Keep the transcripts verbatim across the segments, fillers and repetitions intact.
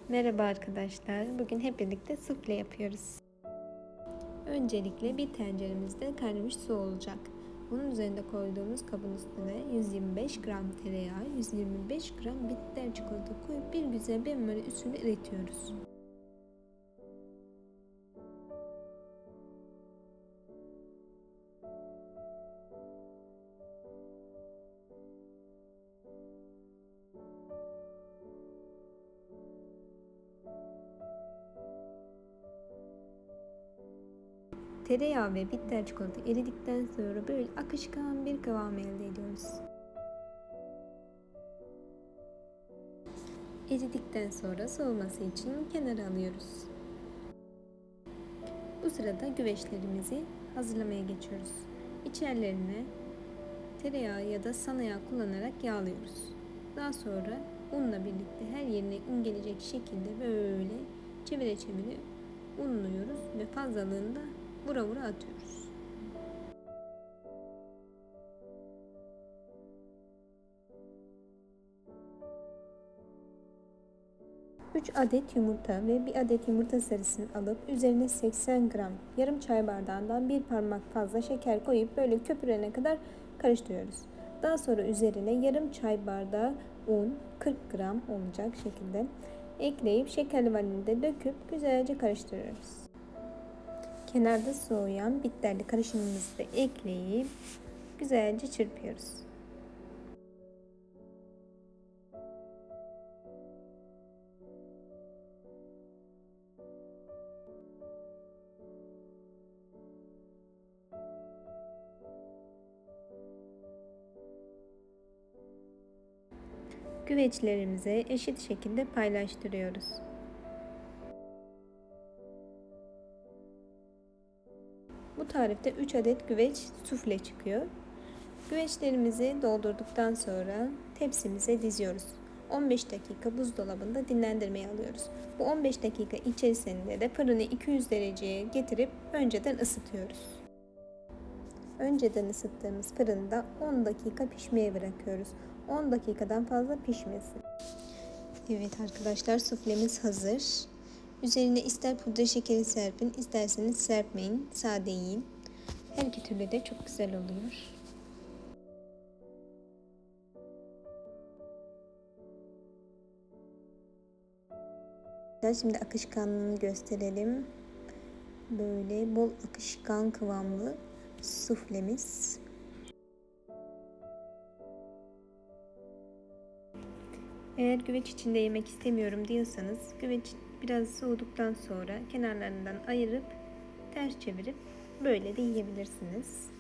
Merhaba arkadaşlar. Bugün hep birlikte sufle yapıyoruz. Öncelikle bir tenceremizde kaynamış su olacak. Bunun üzerinde koyduğumuz kabın üstüne yüz yirmi beş gram tereyağı, yüz yirmi beş gram bitter çikolata koyup bir güzel benmari usulü eritiyoruz. Tereyağı ve bitter çikolata eridikten sonra böyle akışkan bir kıvam elde ediyoruz. Eridikten sonra soğuması için kenara alıyoruz. Bu sırada güveçlerimizi hazırlamaya geçiyoruz. İçerilerine tereyağı ya da sana yağ kullanarak yağlıyoruz. Daha sonra unla birlikte her yerine un gelecek şekilde böyle çevire çevire unluyoruz ve fazlalığını da vura vura atıyoruz. üç adet yumurta ve bir adet yumurta sarısını alıp üzerine seksen gram yarım çay bardağından bir parmak fazla şeker koyup böyle köpürene kadar karıştırıyoruz. Daha sonra üzerine yarım çay bardağı un, kırk gram olacak şekilde ekleyip şekerli vanilini de döküp güzelce karıştırıyoruz. Kenarda soğuyan bitterli karışımımızı da ekleyip güzelce çırpıyoruz. Güveçlerimize eşit şekilde paylaştırıyoruz. Bu tarifte üç adet güveç sufle çıkıyor. Güveçlerimizi doldurduktan sonra tepsimize diziyoruz. on beş dakika buzdolabında dinlendirmeye alıyoruz. Bu on beş dakika içerisinde de fırını iki yüz dereceye getirip önceden ısıtıyoruz. Önceden ısıttığımız fırında on dakika pişmeye bırakıyoruz. on dakikadan fazla pişmesin. Evet arkadaşlar, suflemiz hazır. Üzerine ister pudra şekeri serpin, isterseniz serpmeyin, sade yiyin. Her iki türlü de çok güzel oluyor. Şimdi akışkanlığını gösterelim. Böyle bol akışkan kıvamlı suflemiz. Eğer güveç içinde yemek istemiyorum diyorsanız güveç biraz soğuduktan sonra kenarlarından ayırıp ters çevirip böyle de yiyebilirsiniz.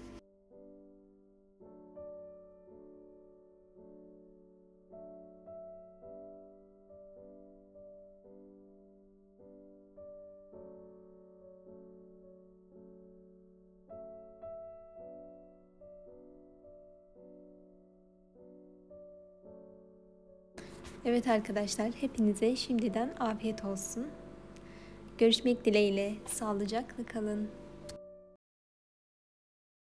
Evet arkadaşlar, hepinize şimdiden afiyet olsun. Görüşmek dileğiyle, sağlıcakla kalın.